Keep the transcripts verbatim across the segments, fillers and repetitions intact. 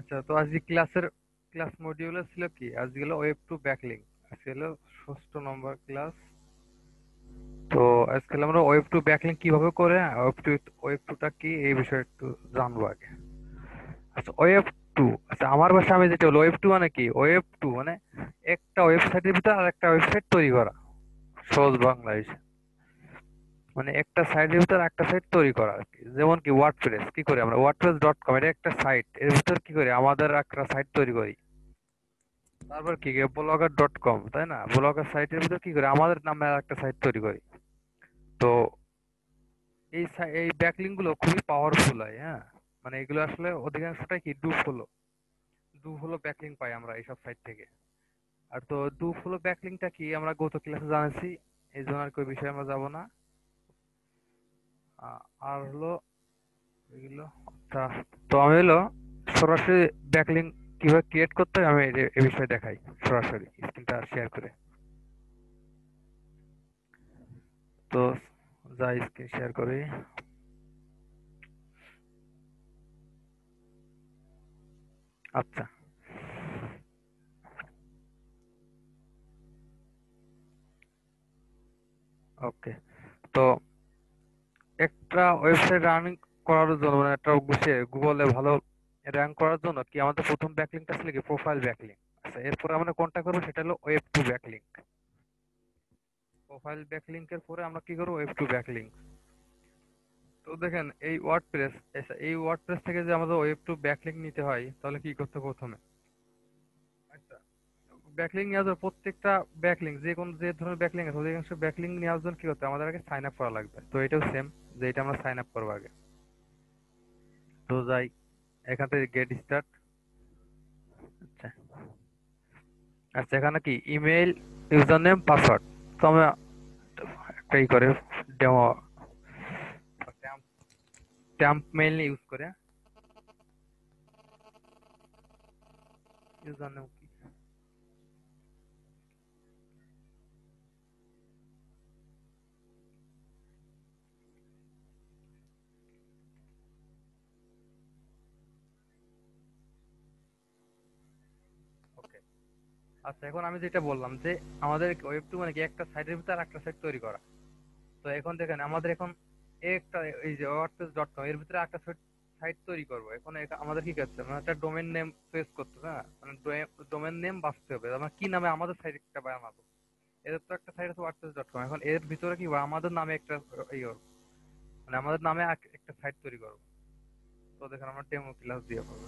আচ্ছা, তো আজকে ক্লাসের ক্লাস মডিউলে ছিল কি, আজকে হলো ওয়েব টু ব্যাকলিং। আজকে হলো ষষ্ঠ নম্বর ক্লাস। তো আজকে আমরা ওয়েব টু ব্যাকলিং কিভাবে করে, ওয়েব টু ওয়েব টুটা কি এই বিষয়ে একটু জানবো আগে। আচ্ছা, ওয়েব টু, আচ্ছা আমার ভাষা আমি যেটা হলো ওয়েব টু মানে কি, ওয়েব টু মানে একটা ওয়েবসাইটের ভিতরে আর একটা ওয়েবসাইট তৈরি করা, সহজ বাংলায়। মানে একটা সাইটের ভিতর একটা সাইট তৈরি করা আর কি। যেমন কি ওয়ার্ডপ্রেস, কি করে আমরা ওয়ার্ডপ্রেস ডট কম, এটা একটা সাইট, এর ভিতর কি করে আমাদের একটা সাইট তৈরি করি। তারপর কি ব্লগার ডট কম, তাই না, ব্লগার সাইটের ভিতর কি করে আমাদের নামে একটা সাইট তৈরি করি। তো এই সাই- এই ব্যাকলিঙ্ক গুলো খুবই পাওয়ারফুল হয়, হ্যাঁ। মানে এগুলো আসলে অধিকাংশটাই কি do follow, do follow backlink পাই আমরা এইসব সাইট থেকে। আর তো ডু ফলো ব্যাকলিঙ্কটা কি আমরা গত ক্লাসে জানাচ্ছি, এই জন্য আর কি ওই বিষয়ে আমরা যাবো না। আ- আর হলো এগুলো, আচ্ছা। তো আমি হলো সরাসরি ব্যাকলিঙ্ক কিভাবে ক্রিয়েট করতে হয় আমি এ এ বিষয়ে দেখাই, সরাসরি স্ক্রিনটা শেয়ার করে। তো যাই স্ক্রিন শেয়ার করি। আচ্ছা, ওকে। তো একটা ওয়েবসাইট রানিং করার জন্য, মানে একটা গুগলে ভালো র্যাঙ্ক করার জন্য কি আমাদের প্রথম ব্যাকলিংকটা ছিল কি প্রোফাইল ব্যাকলিংক। আচ্ছা, এরপরে আমরা কোনটা করবো সেটা হলো ওয়েব টু ব্যাকলিংক। প্রোফাইল ব্যাকলিংকের পরে আমরা কি করবো, ওয়েব টু ব্যাকলিংক। তো দেখেন এই ওয়ার্ডপ্রেস, এই ওয়ার্ডপ্রেস থেকে যে আমাদের ওয়েব টু ব্যাকলিংক নিতে হয়, তাহলে কি করতে হবে প্রথমে। আচ্ছা, ব্যাকলিং নেওয়ার জন্য প্রত্যেকটা ব্যাকলিং, যে কোন যে ধরনের ব্যাকলিং আছে অধিকাংশ ব্যাকলিং নেওয়ার জন্য কি করতে হবে, আমাদের আগে সাইন আপ করা লাগবে। তো এটাও সেম, যে এটা আমরা সাইন আপ করবো আগে। তো যাই এখান থেকে গেট স্টার্ট। আচ্ছা, আচ্ছা এখানে কি ইমেল, ইউজার নেম, পাসওয়ার্ড। তো আমরা একটা ই করে ডেমো ট্যাম্প মেইল ইউজ করে ইউজার নেম কি। ওকে, আচ্ছা এখন আমি যেটা বললাম যে আমাদের ওয়েব টু মানে কি একটা সাইটের ভিতরে একটা সাইট তৈরি করা। তো এখন দেখেন আমাদের এখন একটা এই যে ওয়ার্ডপ্রেস ডট কম এর ভিতরে একটা সাইট তৈরি করব। এখন এখা- আমাদের কি করতে হবে, মানে একটা ডোমেন নেম চয়েস করতে হবে, হ্যাঁ, মানে ডোমেন নেম বাছতে হবে আমরা কি নামে আমাদের সাইটটা বানাবো। এর তো একটা সাইট আছে ওয়ার্ডপ্রেস ডট কম, এখন এর ভিতরে কি আমাদের নামে একটা ই করবো, মানে আমাদের নামে এক- একটা সাইট তৈরি করবো। তো দেখেন আমরা ডেমো ক্লাস দিয়ে করবো,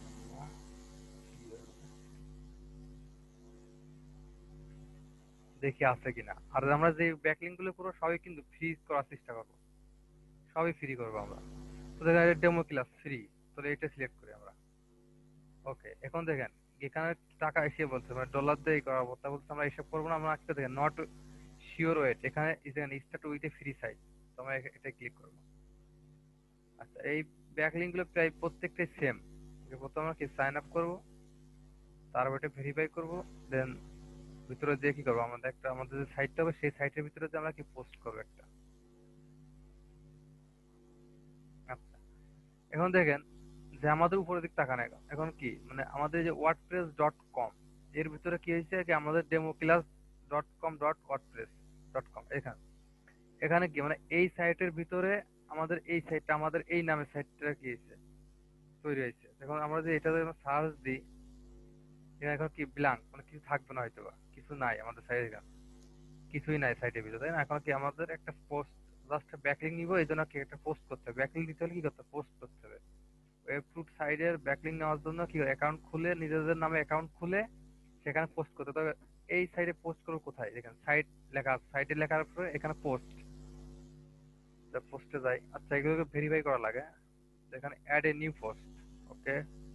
দেখি আছে কিনা। আর আমরা যে ব্যাকলিংক গুলো পুরো সবই কিন্তু ফ্রি করার চেষ্টা করবো, সবই ফ্রি করবো আমরা। তো দেখেন ডেমো ক্লাস ফ্রি, তো এটা সিলেক্ট করি আমরা। ওকে, এখন দেখেন এখানে টাকা এসে বলছে মানে ডলার দিয়ে করাবো, তা বলছে আমরা এসব করবো না। আমরা আজকে দেখেন নট শিওর ওয়েট, এখানে start with a free site, তো আমরা এখা- এটা ক্লিক করবো। আচ্ছা, এই ব্যাকলিংক গুলো প্রায় প্রত্যেকটাই সেম। প্রথমে আমরা কি সাইন আপ করবো, তারপর এটা ভেরিফাই করবো, দেন ভিতরে দিয়ে কি করবো, আমাদের একটা আমাদের যে সাইটটা হবে সেই সাইটের ভিতরে যে আমরা কি পোস্ট করবো একটা। আচ্ছা, এখন দেখেন যে আমাদের উপরের দিক তাকান, এখন এখন কি মানে আমাদের যে ওয়ার্ডপ্রেস ডট কম এর ভিতরে কি হয়েছে কি আমাদের demo class dot com dot WordPress dot com, এখানে এখানে কি মানে এই সাইটের ভিতরে আমাদের এই সাইটটা আমাদের এই নামের সাইটটা কি হয়েছে, তৈরি হয়েছে। এখন আমরা যে এটা সার্চ দিই, এখানে এখন কি ব্ল্যাঙ্ক, মানে কিছু থাকবে না, হয়তো বা কিছু নাই আমাদের সাইটে, এখানে কিছুই নাই সাইটের ভিতরে, তাই না। এখন কি আমাদের একটা পোস্ট, জাস্ট ব্যাকলিং নিবো, এই জন্য কি একটা পোস্ট করতে হবে, ব্যাকলিং দিতে হলে কি করতে হবে, পোস্ট করতে হবে। ওয়েবফ্রুট সাইডের ব্যাকলিং নেওয়ার জন্য কি অ্যাকাউন্ট খুলে, নিজেদের নামে অ্যাকাউন্ট খুলে সেখানে পোস্ট করতে হবে। তবে এই সাইডে পোস্ট করবো কোথায়, দেখেন সাইট লেখা আছে, সাইটে লেখার পরে এখানে পোস্ট, পোস্টে যাই। আচ্ছা, এগুলোকে ভেরিফাই করা লাগে, তো এখানে add a new post. Okay,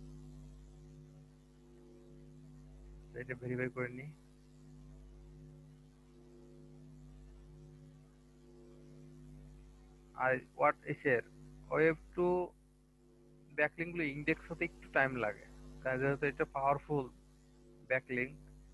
এটা ভেরিফাই করে নিই। আর হোয়াট এসের ওয়েব টু ব্যাকলিং গুলো ইন্ডেক্স হতে একটু টাইম লাগে, কারণ যেহেতু এটা পাওয়ারফুল ব্যাকলিং,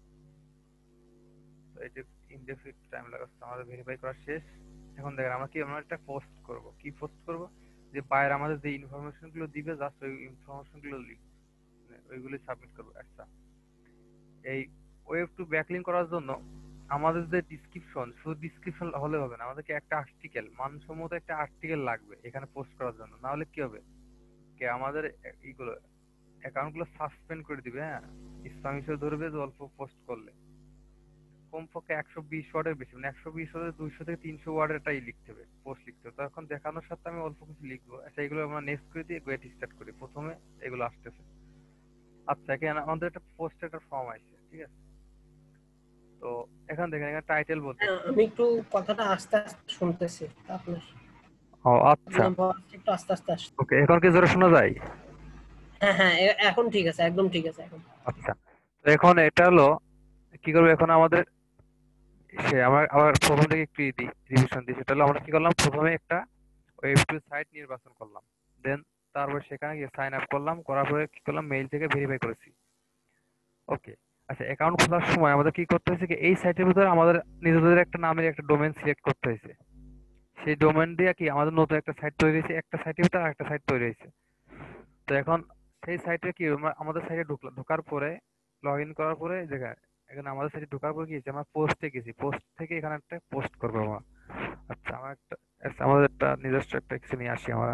তো এটা ইন্ডেক্স একটু টাইম লাগাচ্ছে। আমাদের ভেরিফাই করা শেষ। এখন দেখেন আমরা কি, আমরা একটা পোস্ট করব, কি পোস্ট করব, যে বাইরে আমাদের যে ইনফরমেশন গুলো দিবে জাস্ট ওই ইনফরমেশন গুলো লিখ, ওইগুলি সাবমিট করবো। আচ্ছা, এই ওয়েব টু ব্যাকলিঙ্ক করার জন্য আমাদের যে ডিসক্রিপশন, শুধু ডিসক্রিপশন হলে হবে না, আমাদেরকে একটা আর্টিকেল, মানসম্মত একটা আর্টিকেল লাগবে এখানে পোস্ট করার জন্য। না হলে কি হবে, কে আমাদের এ- এইগুলো অ্যাকাউন্ট গুলো সাসপেন্ড করে দিবে। হ্যাঁ, স্প্যাম হিসেবে ধরবে যে অল্প পোস্ট করলে। কমপক্ষে একশো বিশ ওয়ার্ডের বেশি, মানে একশো বিশ ওয়ার্ডের দুইশো থেকে তিনশো ওয়ার্ডেরটাই লিখতে হবে, পোস্ট লিখতে হবে। তো এখন দেখানোর সাথে আমি অল্প কিছু লিখবো। আচ্ছা, এগুলো আমরা নেক্সট করে দিয়ে গেট স্টার্ট করি। প্রথমে এগুলো আসতেছে। আচ্ছা, এখানে আমাদের একটা পোস্টের একটা ফর্ম আসছে, ঠিক আছে। তো এখান দেখেন, এখানে টাইটেল বলতে, হ্যাঁ, আমি একটু কথাটা আস্তে আস্তে শুনতেছি আপনার ও আচ্ছা, আপনার ভয়েস একটু আস্তে আস্তে আসছে। ওকে, এখন কি জোরে শোনা যায়? হ্যাঁ হ্যাঁ, এ- এখন ঠিক আছে, একদম ঠিক আছে এখন। আচ্ছা, তো এখন এটা হলো কি করবো, এখন আমাদের সে আমার আবার প্রথম থেকে একটু দিই, রিভিশন দিই। সেটা হলো আমরা কি করলাম, প্রথমে একটা ওয়েব টু সাইট নির্বাচন করলাম, দেন তারপর সেখানে গিয়ে সাইন আপ করলাম, করার পরে কি করলাম, মেইল থেকে ভেরিফাই করেছি। ওকে। আচ্ছা, অ্যাকাউন্ট খোলার সময় আমাদের কি করতে হয়েছে, কি এই সাইটের ভিতরে আমাদের নিজেদের একটা নামের একটা ডোমেন সিলেক্ট করতে হয়েছে। সেই ডোমেন দিয়ে কি আমাদের নতুন একটা সাইট তৈরি হয়েছে, একটা সাইটের ভিতরে আরেকটা সাইট তৈরি হয়েছে। তো এখন সেই সাইটে কি আমরা আমাদের সাইটে ঢুকলাম, ঢোকার পরে লগ ইন করার পরে দেখা, এখানে আমাদের সাইটে ঢোকার পরে গিয়েছি আমরা পোস্টে গেছি, পোস্ট থেকে এখানে একটা পোস্ট করবো আমরা। আচ্ছা, আমার একটা, আচ্ছা, আমাদের একটা নিজস্ব একটা কিছু নিয়ে আসি আমরা।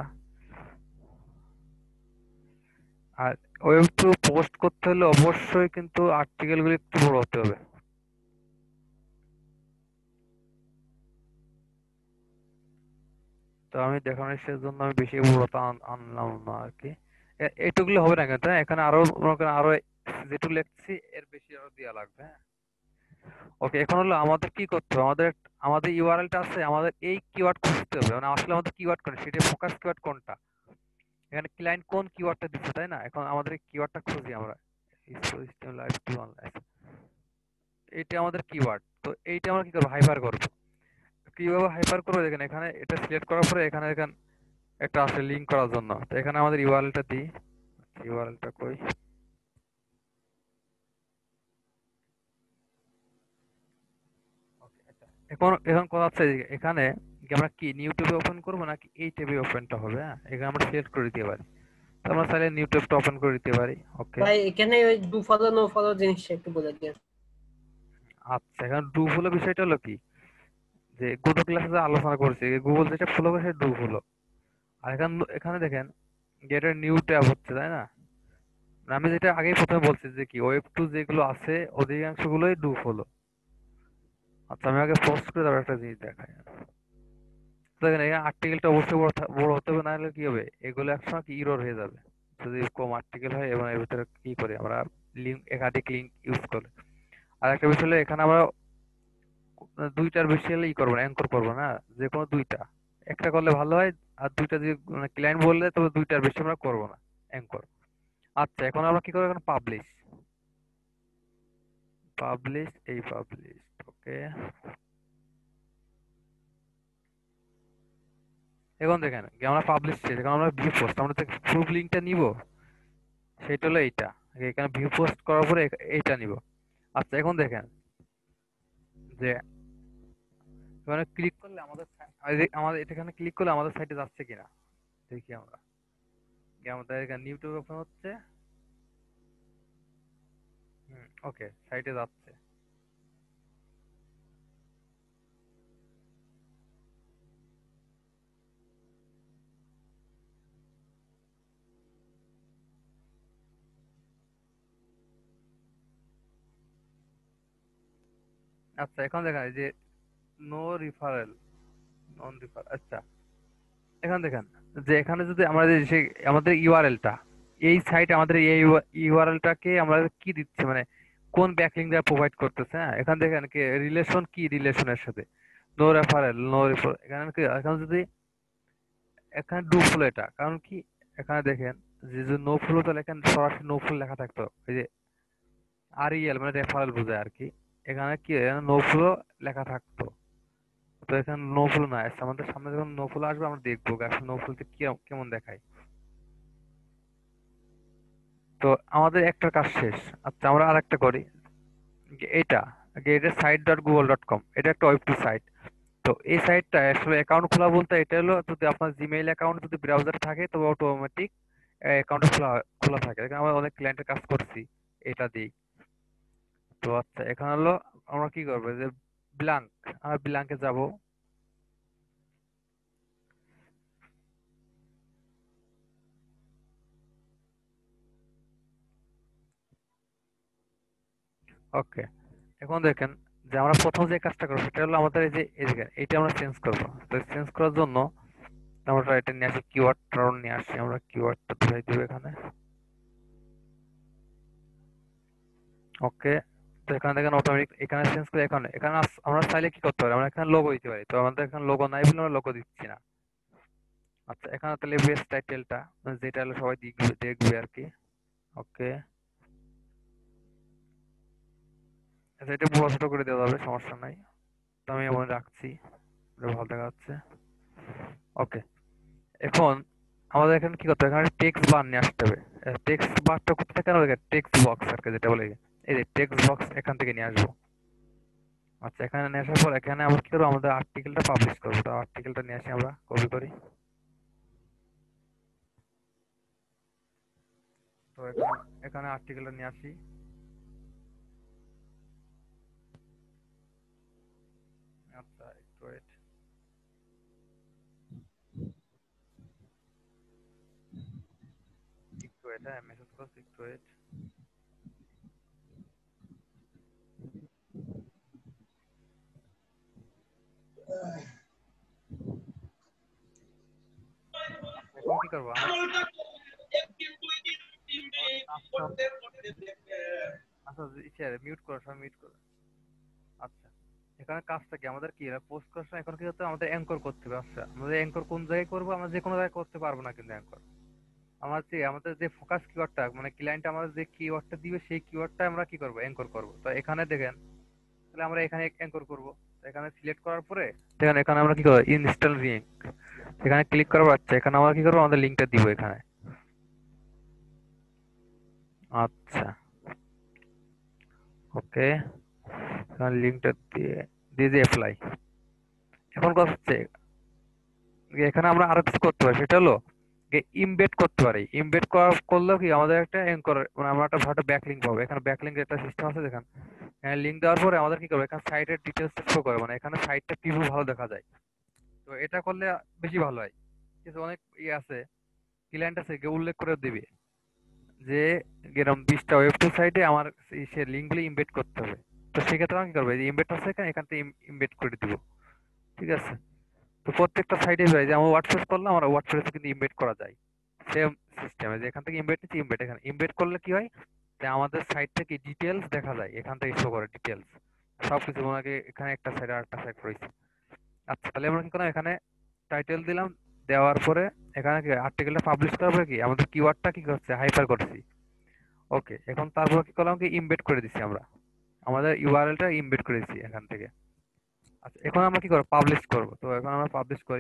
আর ওয়েব টু পোস্ট করতে হলে অবশ্যই কিন্তু আর্টিকেল গুলো একটু বড় হতে হবে। তো আমি দেখানোর জন্য আমি বেশি বড়টা আন- আনলাম না আর কি। এ- এইটুকুলে হবে না কিন্তু, হ্যাঁ, এখানে আরো মনে করেন আরো যেটুকু লিখছি এর বেশি আরো দেওয়া লাগবে। হ্যাঁ, ওকে। এখন হলো আমাদের কি করতে হবে, আমাদের আমাদের ইউআরএলটা আছে, আমাদের এই কিওয়ার্ড খুঁজতে হবে, মানে আসলে আমাদের কিওয়ার্ড কোনটা, সেটা ফোকাস কিওয়ার্ড কোনটা, এখানে ক্লায়েন্ট কোন কিওয়ার্ডটা দিচ্ছে, তাই না? এখন আমাদের এই কিওয়ার্ডটা খুঁজি আমরা, সিস্টেম লাইভ টু অনলাইন, এইটা আমাদের কিওয়ার্ড। তো এইটা আমরা কি করবো, হাইপার করবো। কিভাবে হাইপার করবো, দেখেন এখানে এটা সিলেক্ট করার পরে এখানে এখানে একটা আছে লিঙ্ক করার জন্য। তো এখানে আমাদের ইউআরএলটা দিই, ইউআরএলটা কই, Okay, আচ্ছা। এখন এখন কথা হচ্ছে যে এখানে কি আমরা কি নিউ ট্যাবে ওপেন করবো নাকি এই ট্যাবে ওপেনটা হবে। হ্যাঁ, এখানে আমরা সিলেক্ট করে দিতে পারি। তো আমরা চাইলে নিউ ট্যাবটা ওপেন করে দিতে পারি। ওকে। ভাই এখানে ওই ডু ফলো নো ফলো জিনিসটা একটু বলে দিন। আচ্ছা, এখন ডু হলো বিষয়টা হলো কি, যে গত ক্লাসে যে আলোচনা করছি, গুগল যেটা ফলো করে সেটা ডু হলো। আর এখানে এখানে দেখেন যেটা নিউ ট্যাব হচ্ছে, তাই না? মানে আমি যেটা আগেই প্রথমে বলছি যে কি ওয়েব টু যেগুলো আছে অধিকাংশ গুলোই ডু হলো। আচ্ছা, আমি আগে পোস্ট করে তারপর একটা জিনিস দেখাই। দেখেন এখানে আর্টিকেলটা অবশ্যই বড় থা- বড় হতে হবে, না হলে কি হবে, এগুলো একসময় কি ইরর হয়ে যাবে যদি কম আর্টিকেল হয়, এবং এর ভিতরে কি করি আমরা, লিঙ্ক, একাধিক লিঙ্ক ইউজ করে। আর একটা বিষয় হলো এখানে আমরা দুইটার বেশি হলে ই করবো না, অ্যাঙ্কর করবো না, যে কোনো দুইটা, একটা করলে ভালো হয়। আর দুইটা যদি মানে ক্লায়েন্ট বললে, তবে দুইটার বেশি আমরা করবো না অ্যাঙ্কর। আচ্ছা, এখন আমরা কি করবো, এখন পাবলিশ, পাবলিশ, এই পাবলিশ। ওকে। এখন দেখেন যে আমরা পাবলিশ শেষ, এখন আমরা ভিউ পোস্ট, আমরা যে প্রুফ লিঙ্কটা নিব সেটা হলো এইটা। এখানে ভিউ পোস্ট করার পরে এ- এইটা নিব। আচ্ছা, এখন দেখেন যে এখানে ক্লিক করলে আমাদের সা- এই যে আমাদের এখানে ক্লিক করলে আমাদের সাইটে যাচ্ছে কিনা দেখি আমরা। যে আমাদের এখানে ইউটিউব ওপেন হচ্ছে। হুম, ওকে, সাইটে যাচ্ছে। আচ্ছা, এখন দেখেন এই যে নো রিফারেল, নন রিফার। আচ্ছা, এখন দেখেন যে এখানে যদি আমরা যে সেই আমাদের ইউআরএলটা, এই সাইট আমাদের এই ইউআরএলটাকে আমরা কি দিচ্ছি, মানে কোন ব্যাকলিঙ্ক দ্বারা প্রোভাইড করতেছে। হ্যাঁ, এখানে দেখেন কি রিলেশন, কি রিলেশনের সাথে নো রেফারেল, নো রেফার। এখানে কি, এখানে যদি এখানে ডু ফুল, এটা কারণ কি, এখানে দেখেন যে যে নো ফুল, তাহলে এখানে সরাসরি নো ফুল লেখা থাকতো, এই যে আর ইএল মানে রেফারেল বোঝায় আর কি। এখানে কি নো ফুল লেখা থাকতো। তো এখানে নো ফুল না আসছে, আমাদের সামনে যখন নো ফুল আসবে আমরা দেখবো আসলে নো ফুলতে কি কেমন দেখায়। তো আমাদের একটা কাজ শেষ। আচ্ছা, আমরা আরেকটা করি, যে এটা, যে এটা site dot Google dot com, এটা একটা ওয়েব টু সাইট। তো এই সাইটটা আসলে অ্যাকাউন্ট খোলা বলতে এটা হলো, যদি আপনার জিমেইল অ্যাকাউন্ট যদি ব্রাউজার থাকে তবে অটোমেটিক অ্যাকাউন্টে খোলা খোলা থাকে। এখানে আমরা অনেক ক্লায়েন্টের কাজ করছি এটা দিয়েই। তো আচ্ছা এখানে হলো আমরা কি করবো যে ব্ল্যাঙ্ক, আমরা ব্ল্যাঙ্কে যাব। ওকে, এখন দেখেন যে আমরা প্রথম যে কাজটা করবো সেটা হলো আমাদের এই যে এদিকে এটা আমরা চেঞ্জ করবো। তো চেঞ্জ করার জন্য আমরা এটা নিয়ে আসি, কিওয়ার্ড টার্ন নিয়ে আসি, আমরা কিওয়ার্ডটা ধরে দিব এখানে। ওকে, তো এখানে দেখেন অটোমেটিক এখানে চেঞ্জ করে এখানে এখানে আস- আমরা চাইলে কি করতে পারি, আমরা এখানে লোগো দিতে পারি। তো আমাদের এখানে লোগো নাই বলে আমরা লোগো দিচ্ছি না। আচ্ছা এখানে তাহলে বেস টাইটেলটা যেটা হলো সবাই দেখবে দেখবে আর কি। ওকে, আচ্ছা এটা বড় ছোট করে দেওয়া যাবে, সমস্যা নাই। তো আমি এমন রাখছি, এটা ভালো দেখা যাচ্ছে। ওকে, এখন আমাদের এখানে কি করতে হবে, এখানে টেক্সট বার নিয়ে আসতে হবে। টেক্সট বারটা কোথায়, কেন টেক্সট বক্স আর কি যেটা বলে, এই যে টেক্সট বক্স এখান থেকে নিয়ে আসবো। আচ্ছা এখানে নিয়ে আসার পর এখানে আমরা কি করবো, আমাদের আর্টিকেলটা পাবলিশ করবো। তো আর্টিকেলটা নিয়ে আসি, আমরা কপি করি। তো এখানে এখানে আর্টিকেলটা নিয়ে আসি। আচ্ছা একটু ওয়েট, একটু ওয়েট, হ্যাঁ মেসেজ করছি, একটু ওয়েট। এখন কি করবো আমরা, আচ্ছা আচ্ছা ইচ্ছে মিউট করো, সবাই মিউট করো। আচ্ছা এখানে কাজটা কি, আমাদের কি পোস্ট করার সময় এখন কি হচ্ছে, আমাদের অ্যাঙ্কর করতে হবে। আচ্ছা আমাদের অ্যাঙ্কর কোন জায়গায় করবো, আমরা যে কোনো জায়গায় করতে পারবো না কিন্তু অ্যাঙ্কর। আমার যে আমাদের যে ফোকাস কিওয়ার্ডটা মানে ক্লায়েন্ট আমাদের যে কিওয়ার্ডটা দিবে সেই কিওয়ার্ডটা আমরা কি করবো, অ্যাঙ্কর করবো। তো এখানে দেখেন তাহলে আমরা এখানে অ্যাঙ্কর করবো। তো এখানে সিলেক্ট করার পরে দেখেন এখানে আমরা কি করবো, ইনস্টল লিঙ্ক, এখানে ক্লিক করবো। আচ্ছা এখানে আমরা কি করবো, আমাদের লিঙ্কটা দিব এখানে। আচ্ছা ওকে, এখানে লিঙ্কটা দিয়ে দিয়ে যে অ্যাপ্লাই। এখন কথা হচ্ছে এখানে আমরা আরো কিছু করতে পারি, সেটা হলো ইমবেড করতে পারি। ইমবেড করলেও কি আমাদের একটা অ্যাঙ্কর মানে আমরা একটা ভালো ব্যাকলিঙ্ক পাবো। এখানে ব্যাকলিঙ্ক একটা সিস্টেম আছে দেখেন, এখানে লিঙ্ক দেওয়ার পরে আমাদের কি করবে, এখানে সাইটের ডিটেলস শো করে, মানে এখানে সাইটটা প্রিভিউ ভালো দেখা যায়। তো এটা করলে বেশি ভালো হয়। কিছু অনেক ইয়ে আছে, ক্লায়েন্ট আছে কেউ উল্লেখ করে দিবে যে এরকম বিশটা ওয়েব সাইটে আমার এই সে লিঙ্কগুলো ইমবেড করতে হবে। তো সেক্ষেত্রে আমি কি করবো, এই যে ইমবেড আছে এখানে, এখান থেকে ইমবেড করে দিব। ঠিক আছে, তো প্রত্যেকটা সাইডে যায় যে আমরা ওয়ার্ডপ্রেস করলাম, আমরা ওয়ার্ডপ্রেসে কিন্তু ইমবেড করা যায় সেম সিস্টেমে, যে এখান থেকে ইমবেড নিচ্ছি, ইমবেড এখানে ইমবেড করলে কি হয় যে আমাদের সাইট থেকে ডিটেলস দেখা যায়, এখান থেকে শো করে ডিটেলস সবকিছু। ওনাকে এখানে একটা সাইড আর একটা সাইড রয়েছে। আচ্ছা তাহলে আমরা কি করলাম, এখানে টাইটেল দিলাম, দেওয়ার পরে এখানে কি আর্টিকেলটা পাবলিশ করার পরে কি আমাদের কিওয়ার্ডটা কি করছে, হাইপার করছি। ওকে, এখন তারপর কি করলাম, কি ইমবেড করে দিছি আমরা, আমাদের ইউআরএলটা ইমবেড করে দিছি এখান থেকে। আচ্ছা এখন আমরা কি করব, পাবলিশ করব। তো এখন আমরা পাবলিশ করি।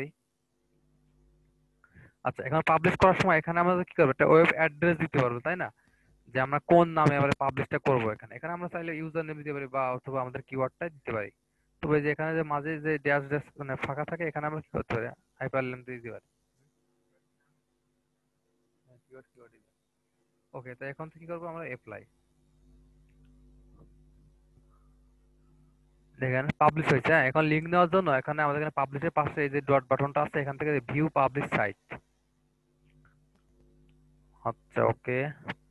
আচ্ছা এখন পাবলিশ করার সময় এখানে আমাদের কি করবো, একটা ওয়েব অ্যাড্রেস দিতে পারবো তাই না, যে আমরা কোন নামে আমরা পাবলিশটা করব। এখানে এখানে আমরা চাইলে ইউজার নেম দিতে পারি বা অথবা আমাদের কিওয়ার্ডটা দিতে পারি। তবে যে এখানে যে মাঝে যে ড্যাশ ড্যাশ মানে ফাঁকা থাকে, এখানে আমরা কি করতে পারি, হাইপার লিঙ্ক দিয়ে দিতে পারি। কিওয়ার্ড কিওয়ার্ড ওকে, তো এখন থেকে কি করবো, আমরা অ্যাপ্লাই। দেখেন পাবলিশ হয়েছে। হ্যাঁ, এখন লিঙ্ক নেওয়ার জন্য এখানে আমাদের এখানে পাবলিশের পাশে এই যে ডট বাটনটা আছে, এখান থেকে ভিউ পাবলিশ সাইট। আচ্ছা ওকে,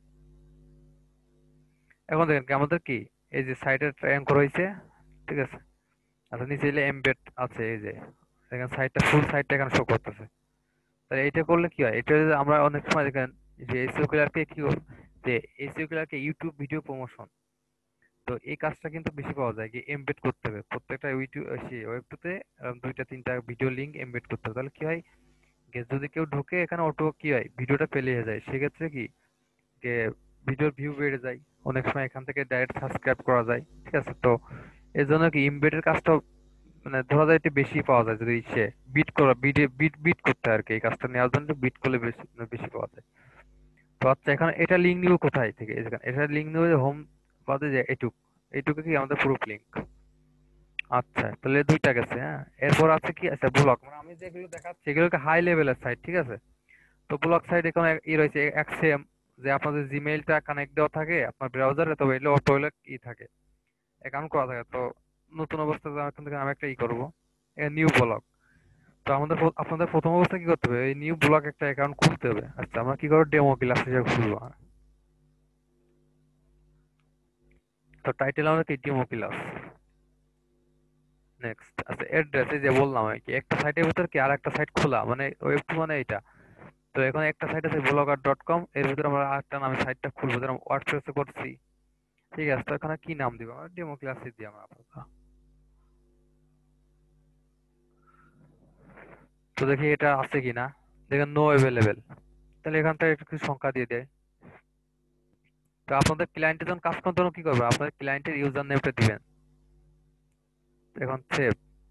এখন দেখেন কি আমাদের কি এই যে সাইটের অ্যাঙ্কর হয়েছে। ঠিক আছে, আচ্ছা নিচে এলে এমবেড আছে, এই যে দেখেন সাইটটা ফুল সাইটটা এখানে শো করতেছে। তাহলে এইটা করলে কি হয়, এটা যদি আমরা অনেক সময় দেখেন যে এসইও ক্লার্ককে কি হয়, যে এসইও ক্লার্ককে ইউটিউব ভিডিও প্রমোশন, তো এই কাজটা কিন্তু বেশি পাওয়া যায় কি, এমবেড করতে হবে প্রত্যেকটা ইউটিউব ওয়েবটুতে দুইটা তিনটা ভিডিও লিংক এমবেড করতে হবে। তাহলে কি হয়, যে যদি কেউ ঢুকে এখানে অটো কি হয় ভিডিওটা পেলে যায়, সেক্ষেত্রে কি যে ভিডিওর ভিউ বেড়ে যায়, অনেক সময় এখান থেকে ডাইরেক্ট সাবস্ক্রাইব করা যায়। ঠিক আছে, তো এর জন্য কি এমবেডের কাজটা মানে ধরা যায় একটু বেশি পাওয়া যায়, যদি সে বিট করা বিট বিট বিট করতে হয় আর কি, এই কাজটা নেওয়ার জন্য বিট করলে বেশি বেশি পাওয়া যায়। তো আচ্ছা এখানে এটা লিঙ্ক নিব কোথায় থেকে, এখানে এটা লিঙ্ক নিব হোম বাদে যে এটুক, এইটুকু কি আমাদের প্রুফ লিঙ্ক। আচ্ছা তাহলে দুইটা গেছে। হ্যাঁ, এরপর আছে কি, আচ্ছা ব্লগ, মানে আমি যেগুলো দেখাচ্ছি এগুলো হাই লেভেলের সাইট। ঠিক আছে, তো ব্লগ সাইট এখানে ই রয়েছে এক্সএম, যে আপনাদের জিমেইলটা কানেক্ট দেওয়া থাকে আপনার ব্রাউজারে, তবে এলে অটো হলে ই থাকে, অ্যাকাউন্ট করা থাকে। তো নতুন অবস্থাতে এখন থেকে আমি একটা ই করবো, নিউ ব্লগ। তো আমাদের প্র- আপনাদের প্রথম অবস্থা কি করতে হবে, এই নিউ ব্লগ একটা অ্যাকাউন্ট খুলতে হবে। আচ্ছা, আমরা কি করবো, ডেমো ক্লাস হিসেবে খুলবো। তো টাইটেল আমাদের কি, ডেমো ক্লাস। নেক্সট, আচ্ছা অ্যাড্রেস, এই যে বললাম আর কি, একটা সাইটের ভিতর কি আর একটা সাইট খোলা, মানে ওয়েব টু মানে এটা। তো এখন একটা সাইট আছে ব্লগার ডট কম, এর ভিতরে আমরা আরেকটা নামে সাইটটা খুলবো, যেরকম ওয়ার্ডপ্রেসে করছি। ঠিক আছে, তো এখানে কি নাম দিব, আমরা ডেমো ক্লাসে দিই আমরা আপাতত। তো দেখি এটা আছে কিনা, দেখেন নো অ্যাভেলেবেল, তাহলে এখান থেকে একটু কিছু সংখ্যা দিয়ে দেয়। তো আপনাদের ক্লায়েন্টের যখন কাজ করতে তখন কি করবে, আপনাদের ক্লায়েন্টের ইউজার নেমটা দিবেন। এখন সেভ।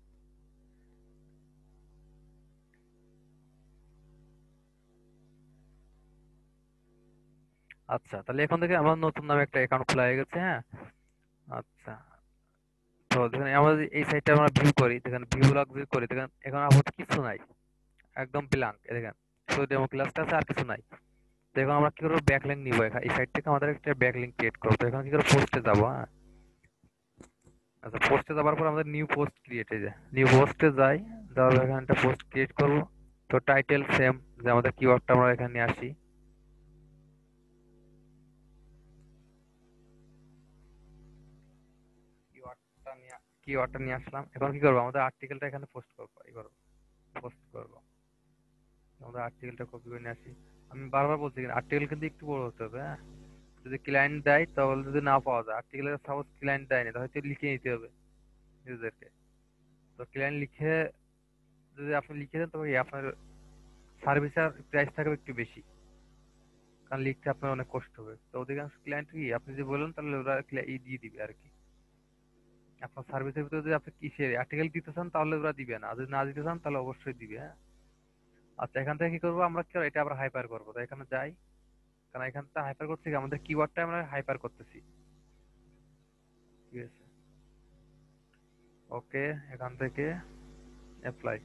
আচ্ছা, তাহলে এখন থেকে আমার নতুন নামে একটা অ্যাকাউন্ট খোলা হয়ে গেছে, হ্যাঁ। আচ্ছা, তো দেখেন আমাদের এই সাইটটা আমরা ভিউ করি, দেখেন ভিউ লগ ভিউ করি, দেখেন এখন আপাতত কিছু নাই, একদম ব্ল্যাঙ্ক, দেখেন শুধু ডেমো ক্লাসটা আছে আর কিছু নাই। তো এখন আমরা কি করবো, ব্যাকলিঙ্ক নিবো, এখানে এই সাইট থেকে আমাদের একটা ব্যাকলিঙ্ক ক্রিয়েট করবো। তো এখন কি করবো, পোস্টে যাবো, হ্যাঁ। আচ্ছা, পোস্টে যাওয়ার পর আমাদের নিউ পোস্ট ক্রিয়েটে যায়, নিউ পোস্টে যাই, যাওয়ার পর এখানে একটা পোস্ট ক্রিয়েট করবো। তো টাইটেল সেম, যে আমাদের কিওয়ার্ডটা আমরা এখানে নিয়ে আসি, কিওয়ার্ডটা নিয়ে কিওয়ার্ডটা নিয়ে আসলাম। এখন কি করবো, আমাদের আর্টিকেলটা এখানে পোস্ট করবো, এই করবো, পোস্ট করবো। আমাদের আর্টিকেলটা কপি করে নিয়ে আসি। আমি বারবার বলছি আর্টিকেল কিন্তু একটু বড় হতে হবে, হ্যাঁ। যদি ক্লায়েন্ট দেয় তাহলে, যদি না পাওয়া যায় আর্টিকেলের, সাপোজ ক্লায়েন্ট দেয়নি তাহলে হয়তো লিখে নিতে হবে ইউজারকে। তো ক্লায়েন্ট লিখে, যদি আপনি লিখে দেন তবে আপনার সার্ভিসের প্রাইস থাকবে একটু বেশি, কারণ লিখতে আপনার অনেক কষ্ট হবে। তো অধিকাংশ ক্লায়েন্ট কি আপনি যে বললেন তাহলে ওরা ক্লা- ই দিয়ে দিবে আর কি। আপনার সার্ভিসের ভিতরে যদি আপনি কিসের আর্টিকেল দিতে চান তাহলে ওরা দিবে না, আর যদি না দিতে চান তাহলে অবশ্যই দিবে, হ্যাঁ। আচ্ছা, এখান থেকে কি করবো আমরা, কি এটা আবার হাইপার করবো। তো এখানে যাই, কারণ এখান থেকে হাইপার করছি কি, আমাদের কিওয়ার্ডটা আমরা হাইপার করতেছি। ঠিক আছে, ওকে, এখান থেকে অ্যাপ্লাই।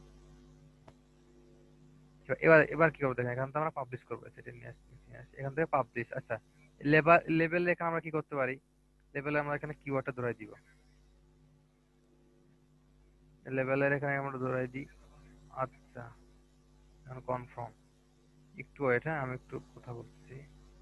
এবার এবার কি করবো দেখেন, এখান থেকে আমরা পাবলিশ করবো, সেটা নিয়ে আসি নিয়ে আসি। এখান থেকে পাবলিশ। আচ্ছা, লেবেল লেবেল এখানে আমরা কি করতে পারি, লেবেলে আমরা এখানে কিওয়ার্ডটা ধরাই দিব, লেবেলের এখানে আমরা ধরাই দিই। আচ্ছা, এখন কনফার্ম, একটু ওয়েট, হ্যাঁ আমি একটু কথা বলছি।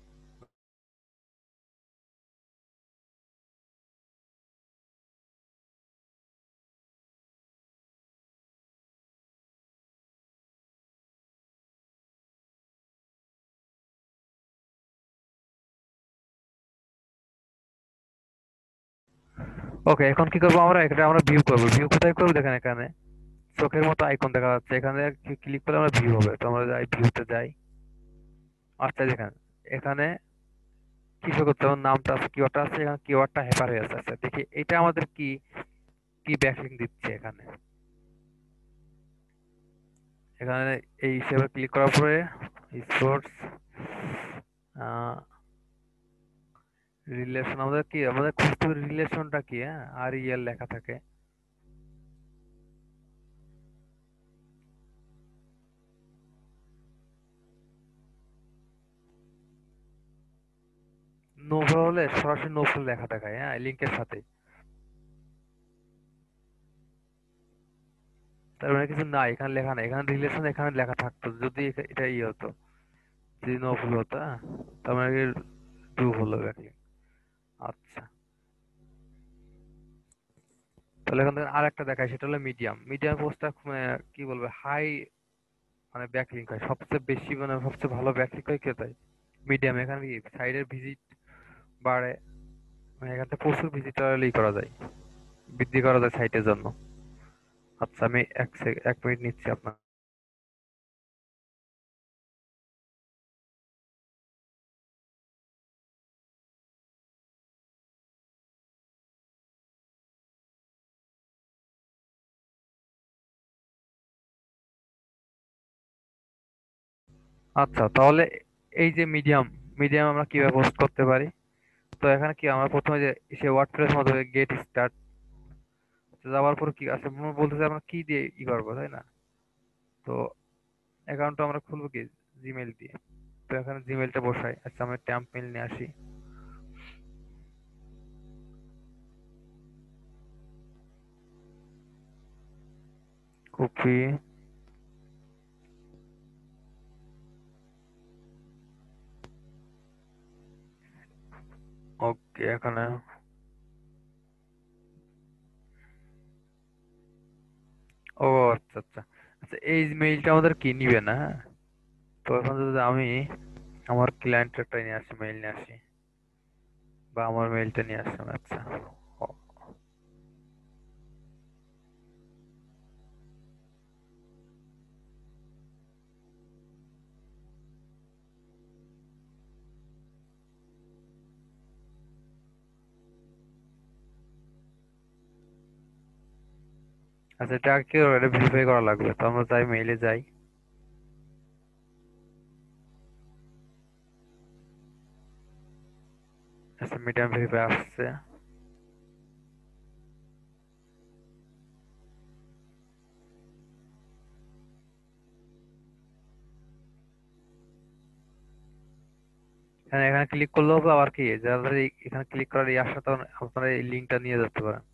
ওকে, এখন কি করবো আমরা, এটা আমরা ভিউ করবো। ভিউ কোথায় করবো, দেখেন এখানে চোখের মতো আইকন দেখা যাচ্ছে, এখানে ক্লিক করলে আমরা ভিউ হবে। তো আমরা যাই, ভিউতে যাই। আচ্ছা, দেখেন এখানে কিছু করতে হবে, নামটা আছে, কিওয়ার্ডটা আছে, এখানে কিওয়ার্ডটা হ্যাপার হয়ে আছে। আচ্ছা দেখি এটা আমাদের কি কি ব্যাকলিং দিচ্ছে এখানে। এখানে এই হিসেবে ক্লিক করার পরে সোর্স রিলেশন, আমাদের কি আমাদের খুঁজতে হবে রিলেশনটা কি, হ্যাঁ, আর ইএল লেখা থাকে। নোভেল হলে সরাসরি নোভেল লেখা দেখায়, হ্যাঁ, লিঙ্কের সাথে। তার মানে কিছু নাই এখানে লেখা নাই, এখানে রিলেশন এখানে লেখা থাকতো যদি এটা এটা ইয়ে হতো, যদি নোভেল হতো, হ্যাঁ। তার মানে টু হলো ব্যাকলিং। আচ্ছা, তাহলে এখান থেকে আর একটা দেখায়, সেটা হলো মিডিয়াম। মিডিয়াম পোস্টটা কি বলবো, হাই মানে ব্যাকলিং হয় সবচেয়ে বেশি, মানে সবচেয়ে ভালো ব্যাকলিং হয় কোথায়, মিডিয়াম। এখানে কি সাইডের ভিজিট বাড়ে, মানে এখান থেকে প্রচুর ভিজিটর করা যায়, বৃদ্ধি করা যায় সাইটের জন্য। আচ্ছা, আমি এক সেক এক মিনিট নিচ্ছি আপনার। আচ্ছা, তাহলে এই যে মিডিয়াম, মিডিয়াম আমরা কিভাবে পোস্ট করতে পারি। তো এখানে কি আমরা প্রথমে যে সে ওয়ার্ডপ্রেস মতো গেট স্টার্ট যাওয়ার পর কি আছে, আমরা বলতেছি আমরা কি দিয়ে ই করবো, তাই না। তো অ্যাকাউন্টটা আমরা খুলবো কি, জিমেইল দিয়ে। তো এখানে জিমেইলটা বসাই। আচ্ছা আমি ট্যাম্প মেইল নিয়ে আসি। কপি, ওকে এখানে ও আচ্ছা আচ্ছা আচ্ছা এই মেইলটা আমাদের কি নিবে না, হ্যাঁ। তো এখন যদি আমি আমার ক্লায়েন্টেরটা নিয়ে আসি, মেইল নিয়ে আসি, বা আমার মেইলটা নিয়ে আসলাম। আচ্ছা ও, আচ্ছা এটা কি এটা ভেরিফাই করা লাগবে, তো আমরা যাই মেইলে যাই। আচ্ছা মিডিয়াম ভেরিফাই আসছে। এখানে এখানে ক্লিক করলে হবে আবার কি, যাদের এই- এখানে ক্লিক করার এই আশা, তখন আপনারা এই লিঙ্কটা নিয়ে যেতে পারেন।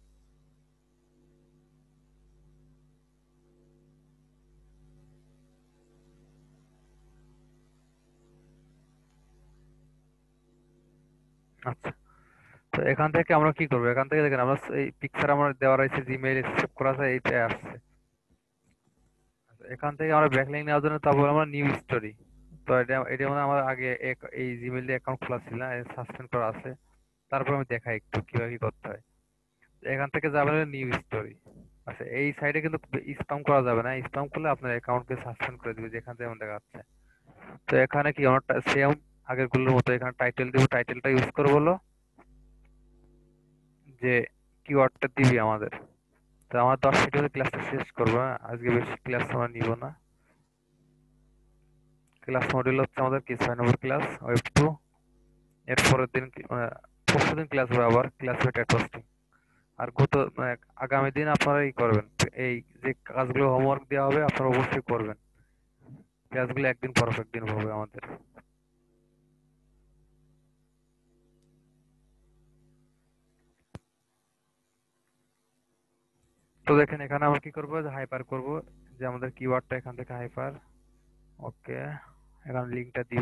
আচ্ছা তো এখান থেকে আমরা কি করবো, এখান থেকে দেখেন আমরা এই পিকচার আমার দেওয়া রয়েছে, জিমেইল সেভ করা আছে, এইটাই আসছে। আচ্ছা, এখান থেকে আমরা ব্যাকলিংক নেওয়ার জন্য তারপর আমরা নিউ স্টোরি। তো এটা এটা মানে আমার আগে এক- এই জিমেইল দিয়ে অ্যাকাউন্ট খোলা ছিল না, সাসপেন্ড করা আছে। তারপর আমি দেখাই একটু কিভাবে কি করতে হয়। এখান থেকে যাবেন নিউ স্টোরি। আচ্ছা এই সাইডে কিন্তু স্প্যাম করা যাবে না, স্প্যাম করলে আপনার অ্যাকাউন্টকে সাসপেন্ড করে দিবে, যেখান থেকে যেমন দেখাচ্ছে। তো এখানে কি আমরা সেম আগের গুলোর মতো এখানে টাইটেল দিব, টাইটেলটা ইউজ করবো হলো যে কিওয়ার্ডটা দিবি আমাদের। তো আমার দশ মিনিটের ক্লাসটা শেষ করবো, হ্যাঁ? আজকে বেশি ক্লাস আমরা নিব না। ক্লাস মডিউল হচ্ছে আমাদের কি ছয় নম্বর ক্লাস ওয়েব টু। এর পরের দিন পরশু দিন ক্লাস হবে আবার ক্লাস ডেটা পোস্টিং। আর গত মানে আগামী দিন আপনারা এই করবেন, এই যে কাজগুলো হোমওয়ার্ক দেওয়া হবে আপনারা অবশ্যই করবেন। ক্লাসগুলো একদিন পর পর একদিন হবে আমাদের। তো দেখেন এখানে আমরা কি করবো, যে হাইপার করব, যে আমাদের কিওয়ার্ডটা এখান থেকে হাইপার। ওকে এখানে লিঙ্কটা দিব।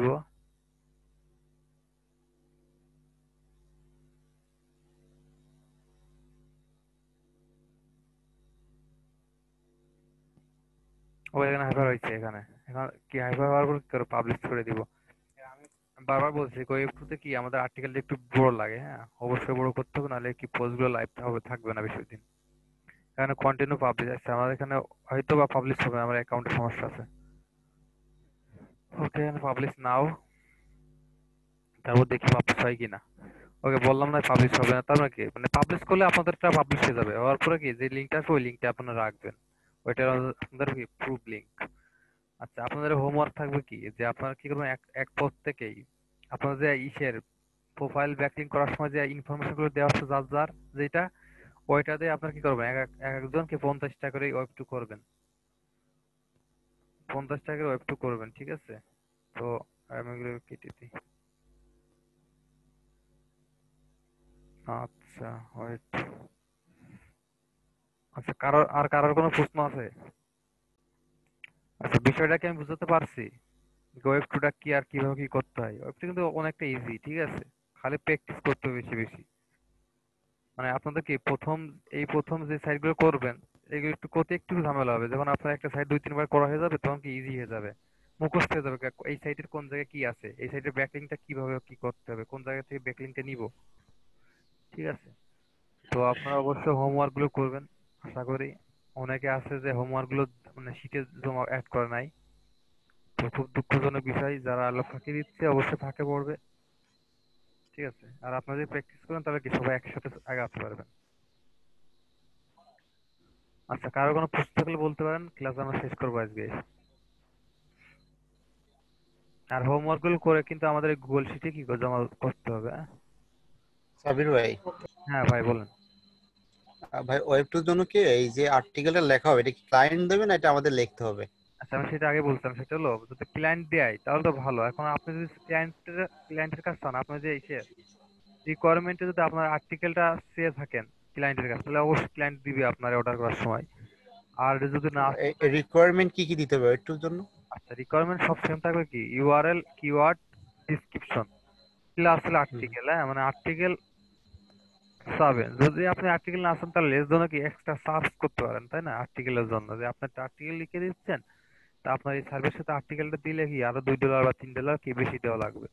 ও এখানে হাইপার হয়েছে, এখানে এখন কি হাইপার হওয়ার পর কি করবো, পাবলিশ করে দিব। আমি বারবার বলছি ওয়েব টু তে কি আমাদের আর্টিকেলটা একটু বড় লাগে, হ্যাঁ অবশ্যই বড় করতে হবে, নাহলে কি পোস্ট গুলো লাইভ হবে থাকবে না বেশি দিন। এখানে কন্টিনিউ পাবলিশ আছে আমাদের এখানে, হয়তো বা পাবলিশ হবে না, আমার অ্যাকাউন্টে সমস্যা আছে। ওকে পাবলিশ নাও, তারপর দেখি পাবলিশ হয় কিনা। ওকে বললাম না পাবলিশ হবে না, তার মানে কি মানে পাবলিশ করলে আপনাদেরটা পাবলিশ হয়ে যাবে, হওয়ার পরে কি যে লিঙ্কটা আসবে ওই লিঙ্কটা আপনারা রাখবেন। ওইটা আপনাদের কি প্রুফ লিঙ্ক। আচ্ছা আপনাদের হোমওয়ার্ক থাকবে কি, যে আপনারা কি করবেন, এক এক পোস্ট থেকেই আপনাদের যে ইসের প্রোফাইল ব্যাকলিং করার সময় যে ইনফরমেশন গুলো দেওয়া হচ্ছে যার যার যেটা, ওইটা দিয়ে আপনারা কি করবেন, এক এক এক একজনকে পঞ্চাশ টাকা করে ওয়েব টু করবেন। পঞ্চাশ টাকা করে ওয়েব টু করবেন, ঠিক আছে। তো আমি এগুলো কেটে দিই। আচ্ছা ওয়েট, আচ্ছা কারোর আর কারোর কোনো প্রশ্ন আছে? আচ্ছা বিষয়টা কি আমি বুঝতে পারছি, ওয়েব টুটা কি আর কিভাবে কি করতে হয়। ওয়েব টু কিন্তু অনেকটা ইজি, ঠিক আছে, খালি প্র্যাকটিস করতে হবে বেশি বেশি। মানে আপনাদের কি প্রথম এই প্রথম যে সাইটগুলো করবেন, এগুলো একটু করতে একটু ঝামেলা হবে, যখন আপনার একটা সাইট দুই তিনবার করা হয়ে যাবে তখন কি ইজি হয়ে যাবে, মুখস্থ হয়ে যাবে কা- এই সাইটের কোন জায়গায় কি আছে, এই সাইটের ব্যাকলিংকটা কিভাবে কি করতে হবে, কোন জায়গা থেকে ব্যাকলিংকটা নিব, ঠিক আছে। তো আপনারা অবশ্যই হোমওয়ার্ক গুলো করবেন, আশা করি। অনেকে আছে যে হোমওয়ার্ক গুলো মানে শিটে জমা অ্যাড করে নাই। তো খুব দুঃখজনক বিষয়, যারা আলো ফাঁকি দিচ্ছে অবশ্যই ফাঁকে পড়বে, ঠিক আছে। আর আপনারা যদি প্র্যাকটিস করেন তাহলে কি সবাই একসাথে আগাতে পারবেন। আচ্ছা কারো কোনো প্রশ্ন থাকলে বলতে পারেন, ক্লাস আমরা শেষ করবো আজকে। আর হোমওয়ার্ক গুলো করে কিন্তু আমাদের গুগল শিটে কি করে জমা করতে হবে, হ্যাঁ? সাবির ভাই, হ্যাঁ ভাই বলেন। আহ, ভাই ওয়েব টুর জন্য কি এই যে আর্টিকেলটা লেখা হবে এটা কি ক্লায়েন্ট দেবে না এটা আমাদের লিখতে হবে? আচ্ছা আমি সেটা আগে বলতাম, সেটা হলো যদি ক্লায়েন্ট দেয় তাহলে তো ভালো। এখন আপনি যদি ক্লায়েন্টের ক্লায়েন্টের কাছে চান, আপনার যে ইসে রিকোয়ারমেন্টে যদি আপনার আর্টিকেলটা চেয়ে থাকেন ক্লায়েন্টের কাছে, তাহলে অবশ্যই ক্লায়েন্ট দিবে আপনার অর্ডার করার সময়। আর যদি না, রিকোয়ারমেন্ট কি কি দিতে হবে একটুর জন্য? আচ্ছা রিকোয়ারমেন্ট সব সেম থাকবে, কি ইউআরএল, কিওয়ার্ড, ডিসক্রিপশন প্লাস হলো হুম। আর্টিকেল। হ্যাঁ মানে আর্টিকেল চাবেন, যদি আপনি আর্টিকেল না চান তাহলে এর জন্য কি এক্সট্রা চার্জ করতে পারেন, তাই না? আর্টিকেলের জন্য যে আপনি একটা আর্টিকেল লিখে দিচ্ছেন, তা আপনার এই সার্ভিসের সাথে আর্টিকেলটা দিলে কি আরো দুই ডলার বা তিন ডলার কি বেশি দেওয়া লাগবে।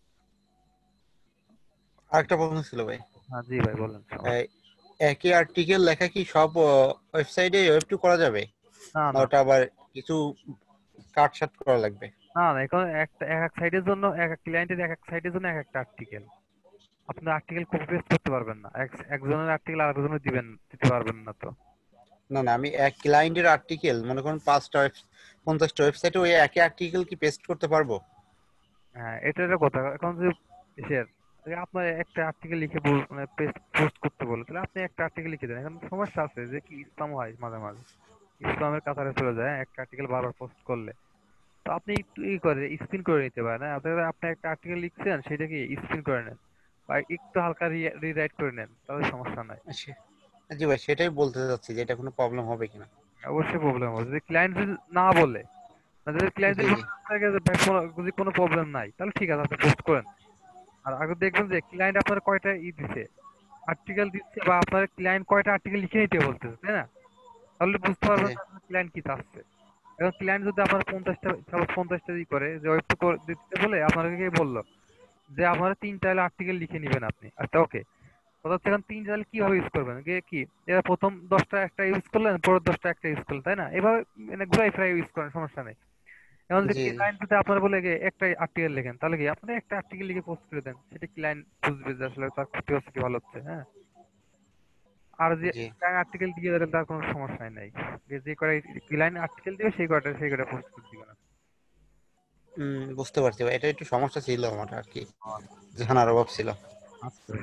আরেকটা প্রশ্ন ছিল ভাই। হ্যাঁ জি ভাই বলেন, সমস্যা। এই একই আর্টিকেল লেখা কি সব ওয়েবসাইটে ওয়েব টু করা যাবে, না না না ওটা আবার কিছু কাটছাট করা লাগবে? না না এখন একটা এক এক সাইটের জন্য, এক এক ক্লায়েন্টের এক এক সাইটের জন্য এক একটা আর্টিকেল। আপনি আর্টিকেল কপি পেস্ট করতে পারবেন না, এক একজনের আর্টিকেল আরেকজনের দিবেন, দিতে পারবেন না তো। না না, আমি এক ক্লায়েন্টের আর্টিকেল মনে করুন পাঁচটা ওয়েব- পঞ্চাশটা ওয়েবসাইটে ওই একই আর্টিকেল কি পেস্ট করতে পারবো? হ্যাঁ এটা একটা কথা। এখন যদি ইসের যদি আপনার একটা আর্টিকেল লিখে বল- মানে পোস্ট করতে বলে, তাহলে আপনি একটা আর্টিকেল লিখে দেন। এখন সমস্যা আছে যে কি স্প্যাম হয় মাঝে মাঝে, স্প্যামের কাতারে চলে যায় একটা আর্টিকেল বারবার পোস্ট করলে। তো আপনি একটু ই করে স্পিন করে নিতে পারেন। হ্যাঁ অথবা আপনি একটা আর্টিকেল লিখছেন সেটাকে স্পিন করে নেন বা একটু হালকা রিরাইট করে নেন, তাহলে সমস্যা নাই। সে- জি ভাই, সেটাই বলতে চাচ্ছি যে এটা কোনো প্রবলেম হবে কিনা। অবশ্যই প্রবলেম হবে যদি ক্লায়েন্ট যদি না বলে। আর যদি ক্লায়েন্ট জি যদি জি। বলে থাকে যে ভাই কোনো- যদি কোনো প্রবলেম নাই, তাহলে ঠিক আছে আপনি পোস্ট করেন। আর আগে দেখবেন যে ক্লায়েন্ট আপনার কয়টা ই দিছে, আর্টিকেল দিচ্ছে, বা আপনার ক্লায়েন্ট কয়টা আর্টিকেল লিখে নিতে বলতেছে, তাই না? তাহলে বুঝতে জি পারবেন যে আপনার ক্লায়েন্ট কি চাচ্ছে। এখন ক্লায়েন্ট যদি আপনার পঞ্চাশটা সাপোজ পঞ্চাশটা ই করে যে ওয়েব দিতে বলে আপনাকে বললো যে আপনারা তিনটা আর্টিকেল লিখে নিবেন আপনি, আচ্ছা ওকে। অর্থাৎ এখন তিন তাহলে কিভাবে ইউজ করবেন, গিয়ে কি এরা প্রথম দশটা একটা ইউজ করলেন, পরের দশটা একটা ইউজ করলেন, তাই না? এভাবে মানে ঘুরাই ফিরাই ইউজ করেন, সমস্যা নেই। এখন যদি জি জি। ক্লায়েন্ট যদি আপনার বলে গিয়ে একটা আর্টিকেল লেখেন, তাহলে কি আপনি একটা আর্টিকেল লিখে পোস্ট করে দেন, সেটা ক্লায়েন্ট বুঝবে যে আসলে তার ক্ষতি হচ্ছে কি ভালো হচ্ছে। হ্যাঁ আর যে জি। আর্টিকেল দিয়ে দেবেন তার কোনো সমস্যাই নাই। যে যে কয়টা ক্লায়েন্ট আর্টিকেল দিবে সেই কয়টা সেই কয়টা পোস্ট করে দিবেন আপনি। হম, বুঝতে পারছি ভাই, এটা একটু সমস্যা ছিল আমার আর কি, জানার অভাব ছিল। আচ্ছা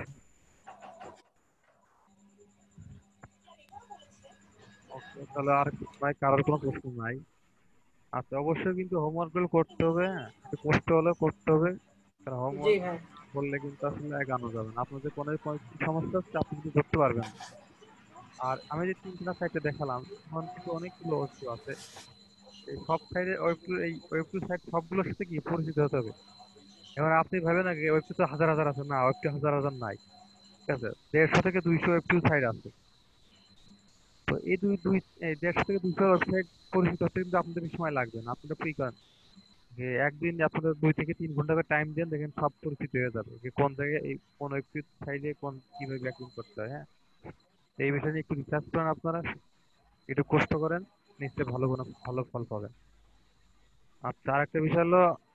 ওকে, তাহলে আর ভাই কারোর কোনো প্রশ্ন নাই? আচ্ছা অবশ্যই কিন্তু হোমওয়ার্ক গুলো করতে হবে, হ্যাঁ একটু কষ্ট হলেও করতে হবে। কারণ জি হোমওয়ার্ক ভাই। করলে কিন্তু আসলে এগানো যাবে না, আপনার যে কোনো কোনো কিছু সমস্যা হচ্ছে আপনি কিন্তু করতে পারবেন না। আর আমি যে তিনটা সাইটে দেখালাম, ওখান থেকে অনেকগুলো বস্তু আছে। এই সব সাইডে ওয়েব টু, এই ওয়েব টু সাইট সবগুলোর সাথে কি পরিচিত হতে হবে। এবার আপনি ভাবেন না ওয়েব টু তো হাজার হাজার আছে, না ওয়েব টু হাজার হাজার নাই। ঠিক আছে, দেড়শো থেকে দুইশো ওয়েব টু সাইট আছে। তো এই দুই দুই এই দেড়শো থেকে দুইশো ওয়েবসাইট পরিচিত হতে কিন্তু আপনাদের বেশি সময় লাগবে না। আপনারা ফ্রি করেন যে একদিন আপনাদের দুই থেকে তিন ঘন্টা করে টাইম দেন, দেখেন সব পরিচিত হয়ে যাবে যে কোন জায়গায় এই কোন ওয়েব সাইটে কোন কিভাবে ব্যাকলিং করতে হয়। হ্যাঁ তো এই বিষয়ে নিয়ে একটু রিসার্চ করেন আপনারা, একটু কষ্ট করেন, নিশ্চয়ই ভালো কোনো ভালো ফল পাবেন। আচ্ছা আর একটা বিষয় হলো